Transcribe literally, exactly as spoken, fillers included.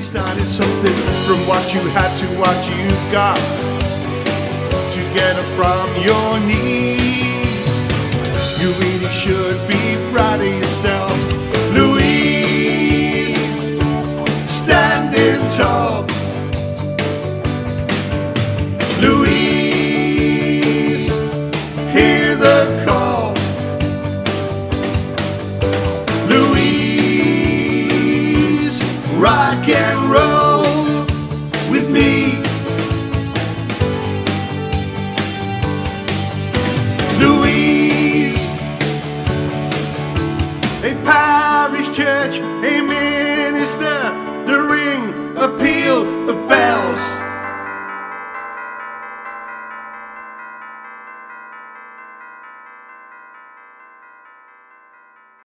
started something from what you had to what you got, to get up from your knees. You really should be proud of yourself, Louise, standing tall. Louise, hear the call. Louise, rock and roll with me. Louise, a parish church, a minister, the ring, a peal of bells.